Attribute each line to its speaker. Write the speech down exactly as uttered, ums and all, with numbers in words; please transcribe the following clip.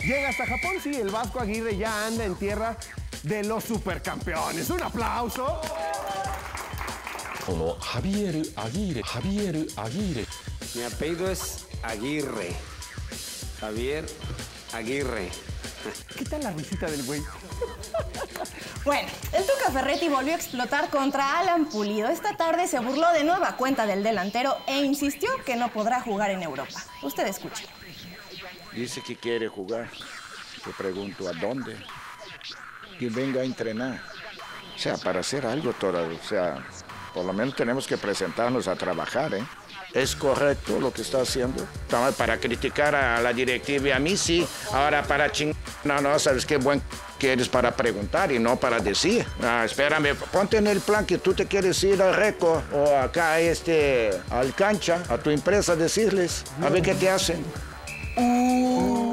Speaker 1: Llega hasta Japón, sí, el Vasco Aguirre ya anda en tierra de los supercampeones. ¡Un aplauso!
Speaker 2: Como Javier Aguirre, Javier Aguirre.
Speaker 3: Mi apellido es Aguirre. Javier Aguirre.
Speaker 1: ¿Qué tal la risita del güey?
Speaker 4: Bueno, el Tuca Ferretti volvió a explotar contra Alan Pulido. Esta tarde se burló de nueva cuenta del delantero e insistió que no podrá jugar en Europa. Usted escuche.
Speaker 5: Dice que quiere jugar. Te pregunto, ¿a dónde? Que venga a entrenar. O sea, para hacer algo todo. O sea, por lo menos tenemos que presentarnos a trabajar, ¿eh? ¿Es correcto lo que está haciendo? Para criticar a la directiva y a mí sí. Ahora para ching... No, no, ¿sabes qué buen que eres para preguntar y no para decir? Ah, espérame, ponte en el plan que tú te quieres ir al Reco o acá este, al cancha, a tu empresa, decirles, a ver qué te hacen. Uh.